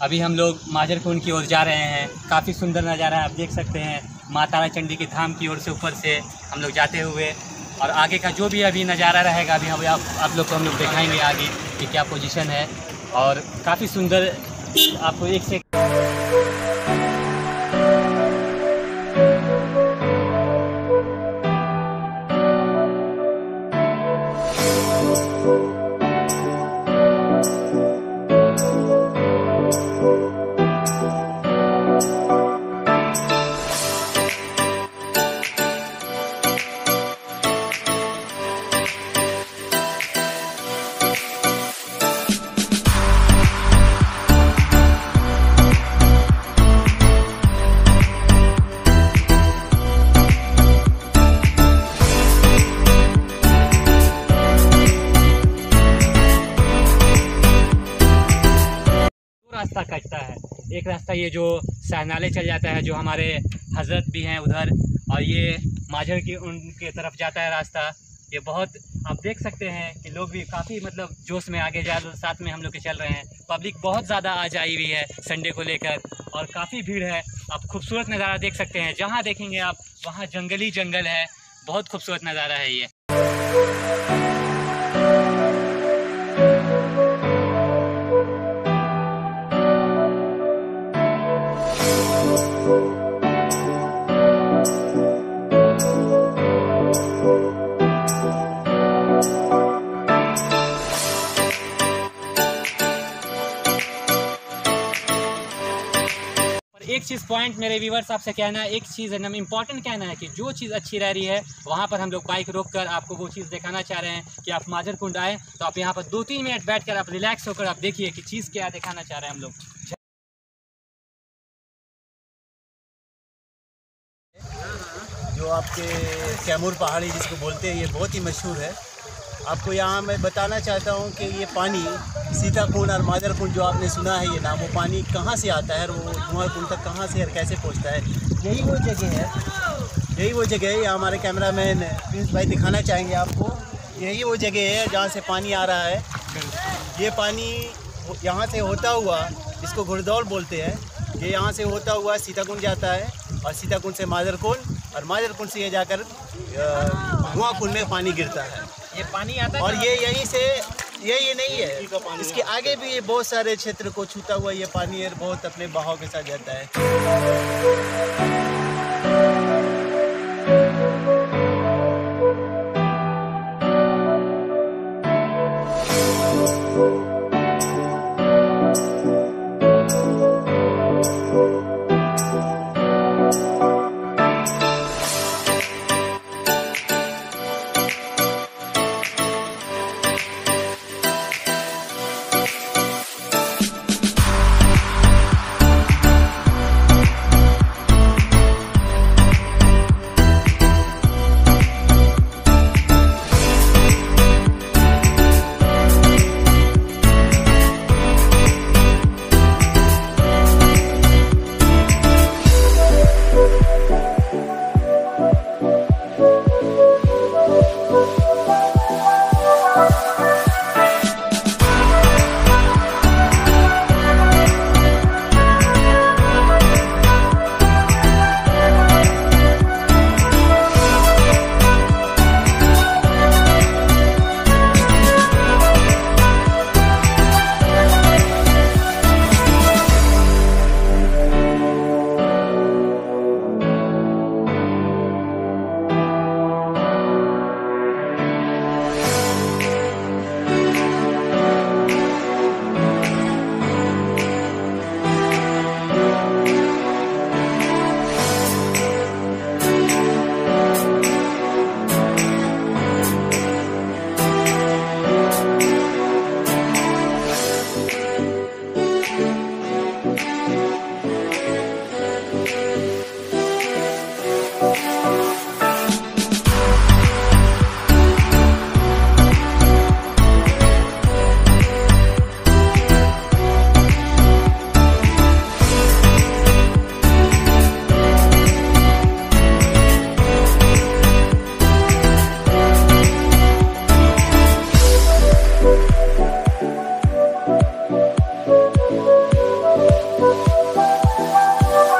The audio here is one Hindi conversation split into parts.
अभी हम लोग माझर कुंड की ओर जा रहे हैं। काफ़ी सुंदर नज़ारा है, आप देख सकते हैं। माँ तारा चंडी की धाम की ओर से ऊपर से हम लोग जाते हुए, और आगे का जो भी अभी नज़ारा रहेगा अभी आप लोग को हम लोग दिखाएंगे आगे कि क्या पोजीशन है। और काफ़ी सुंदर आपको एक से रास्ता कटता है। एक रास्ता ये जो सहनाले चल जाता है, जो हमारे हजरत भी हैं उधर, और ये माझर की उनके तरफ जाता है रास्ता। ये बहुत आप देख सकते हैं कि लोग भी काफ़ी मतलब जोश में आगे जा साथ में हम लोग के चल रहे हैं। पब्लिक बहुत ज़्यादा आज आई हुई है संडे को लेकर, और काफ़ी भीड़ है। आप खूबसूरत नज़ारा देख सकते हैं, जहाँ देखेंगे आप वहाँ जंगली जंगल है। बहुत खूबसूरत नज़ारा है ये। एक चीज़ पॉइंट मेरे व्यूवर्स आपसे कहना है, एक चीज़ एकदम इम्पॉर्टेंट कहना है कि जो चीज़ अच्छी रह रही है वहाँ पर हम लोग बाइक रोक कर आपको वो चीज़ दिखाना चाह रहे हैं कि आप माझर कुंड आए तो आप यहाँ पर 2-3 मिनट बैठकर आप रिलैक्स होकर आप देखिए कि चीज़ क्या दिखाना चाह रहे हैं हम लोग। जो आपके कैमूर पहाड़ी जिसको बोलते हैं, ये बहुत ही मशहूर है। आपको यहाँ मैं बताना चाहता हूँ कि ये पानी सीता कुंड और माधर कुंड जो आपने सुना है ये नाम, वो पानी कहाँ से आता है और वो धुआं कुंड तक कहाँ से और कैसे पहुँचता है, यही वो जगह है। यही वो जगह है, यहाँ हमारे कैमरामैन प्रिंस भाई दिखाना चाहेंगे आपको। यही वो जगह है जहाँ से पानी आ रहा है। ये पानी यहाँ से होता हुआ, इसको घुड़दौड़ बोलते हैं, ये यहाँ से होता हुआ सीता कुंड जाता है, और सीता कुंड से माधर कुंड, और माधर कुंड से ये जाकर धुआं कुंड में पानी गिरता है। ये पानी आता है और ये यहीं से ये नहीं है, इसके आगे भी ये बहुत सारे क्षेत्र को छूता हुआ ये पानी है, बहुत अपने बहाव के साथ जाता है।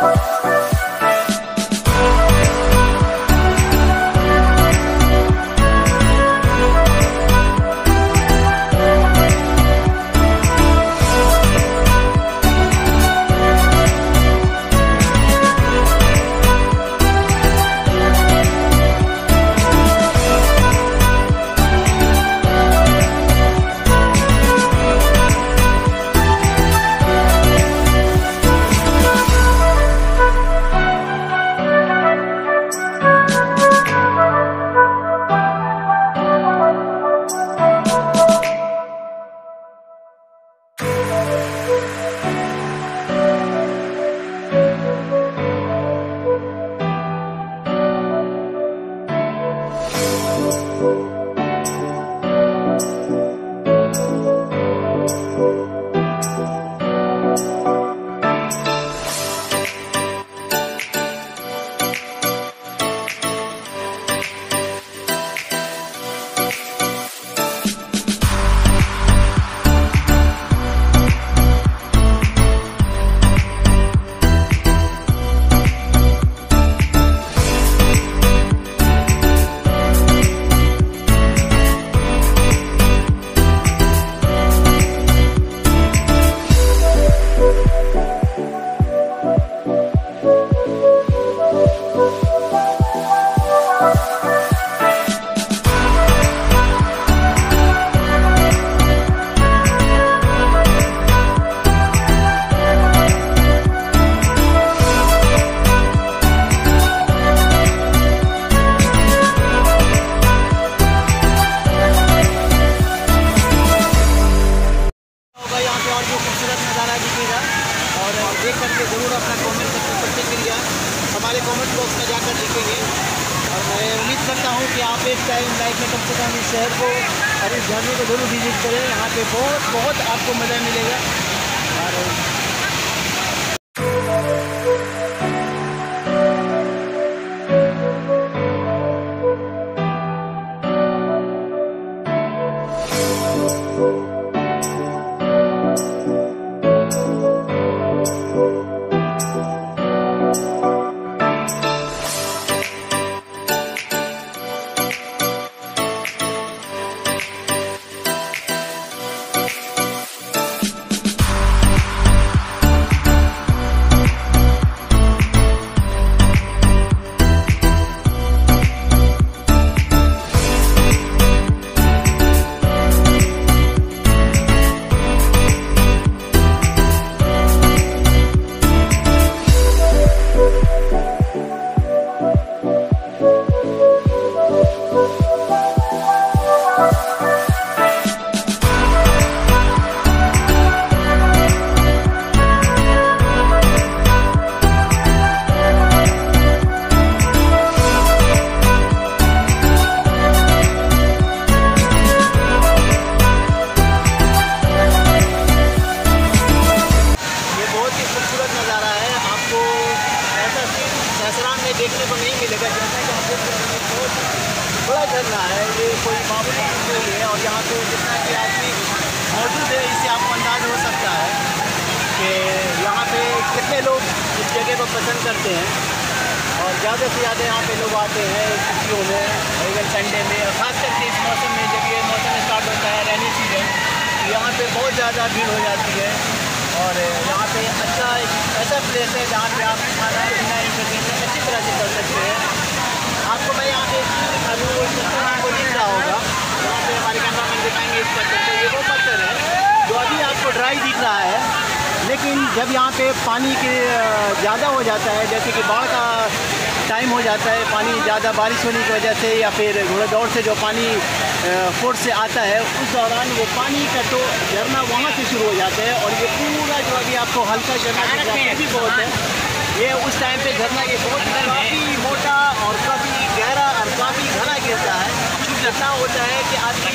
शहर को और इस झरने को जरूर विजिट करें। यहाँ पे बहुत आपको मज़ा मिलेगा। और देखने को नहीं मिलेगा। जैसा कि आप देख रहे हैं बहुत बड़ा झरना है, ये कोई मामूली नहीं है। और यहाँ पे जितना कि आदमी मौजूद है इससे आपको अंदाज हो सकता है कि यहाँ पे कितने लोग इस जगह को पसंद करते हैं। और ज़्यादा से ज़्यादा यहाँ पे लोग आते हैं छुट्टियों में, इवन संडे में, और ख़ास करके इस मौसम में जब ये मौसम स्टार्ट होता है रेनी सीजन, तो यहाँ पे बहुत ज़्यादा भीड़ हो जाती है। और यहाँ पे अच्छा ऐसा प्लेस है जहाँ पे आप खाना पीना एंटरटेनमेंट अच्छी तरह से कर सकते हैं। आपको मैं यहाँ पे अभी वो आपको दिख रहा होगा, यहाँ पे हमारे कैमरा मैन दिखाएंगे इस पत्थर पे। ये वो पत्थर है जो अभी आपको ड्राई दिख रहा है, लेकिन जब यहाँ पे पानी के ज़्यादा हो जाता है, जैसे कि बाढ़ का टाइम हो जाता है, पानी ज़्यादा बारिश होने की वजह से या फिर घोड़ादौड़ से जो पानी फोर्स से आता है, उस दौरान वो पानी का तो झरना वहाँ से शुरू हो जाता है। और ये पूरा जो अभी आपको हल्का झरना भी बहुत है, ये उस टाइम पे झरना ये बहुत काफ़ी मोटा और काफ़ी गहरा और काफ़ी घना गिरता है। इतना होता है कि आदमी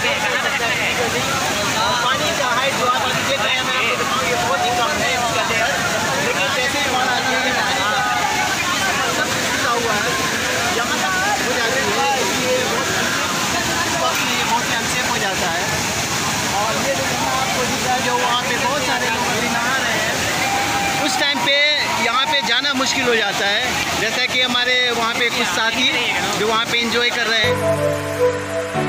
पानी का हाइट जो आप अभी देख रहे हैं, मैं आपको दिखाऊँ, ये बहुत ही कम है इसका लेयर। लेकिन जैसे ही हमारा हुआ है यहाँ तक हो जाती है, ये बहुत ही अनसेफ हो जाता है। और ये जो आपको दिख रहा है, जो वहाँ पे बहुत सारे लोग अभी नहा रहे हैं, उस टाइम पे यहाँ पे जाना मुश्किल हो जाता है। जैसा कि हमारे वहाँ पे कुछ साथी जो वहाँ पे एंजॉय कर रहे हैं।